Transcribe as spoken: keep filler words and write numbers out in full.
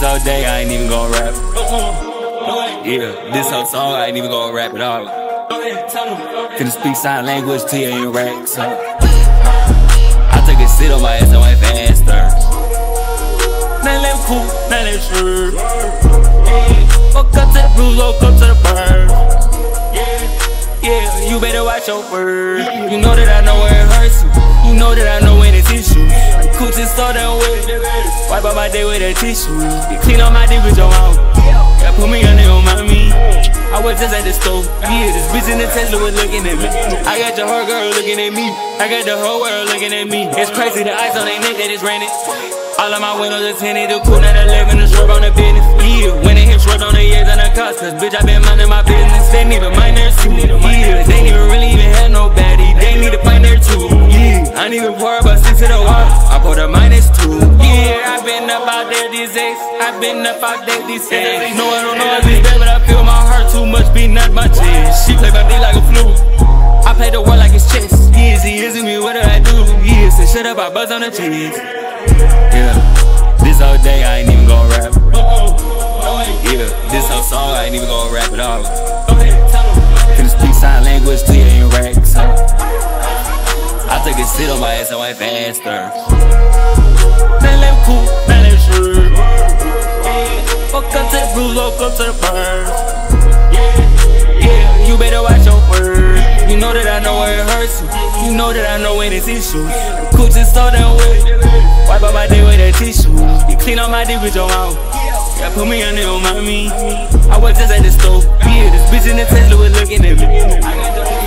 whole day, I ain't even gonna rap. Yeah, this whole song, I ain't even gonna rap at all. Finna speak sign language to you in rack, so I take a sit on my ass and went faster. Now let me cool, now let me sure. Fuck up to the blues, woke up to the bird. Yeah, you better watch your words. You know that I know where it hurts you. You know that I know when it's issues. Coochie so damn wet. Wipe out my day with a tissue. You clean on my dick with your mouth. Yeah, put me on there on my me. I was just at the stove. Yeah, this bitch in the Tesla was looking at me. I got the whole girl looking at me. I got the whole world looking at me. It's crazy, the ice on their neck that is raining. All of my windows are tinted, the cool nine eleven, the shrub on the business. Yeah, when they hit shrub on the years and the cost, cause bitch, I been minding my business. They need a mind there too. Yeah, they even really even have nobody. They need to find there too. Yeah, I ain't even pour about six to the water. I put a minus two. Yeah, I been up out there these days. I been up out there these days. No, I don't know if it's bad, but I feel my heart too much beating out my chest. She play my dick like a flute. I play the war like it's chess. Yeah, she is me, what do I do? Yeah, so shut up, I buzz on the chest. Yeah, this whole day I ain't even gonna rap. Yeah, this whole song I ain't even gonna rap at all. Finna speak sign language to you in rack, so I took a sit on my ass and went faster. Now let me cool, now let me sure. Fuck up to the blues, woke up to the bird. Yeah, you better watch your words. You know that I know where it hurts you. You know that I know when it's issues. Coochie so damn wet. Wipe out my day with a tissue. You clean on my dick with your mouth. Yeah, put me on there on my me. I was just at the stove. Yeah, this bitch in the Tesla was looking at me.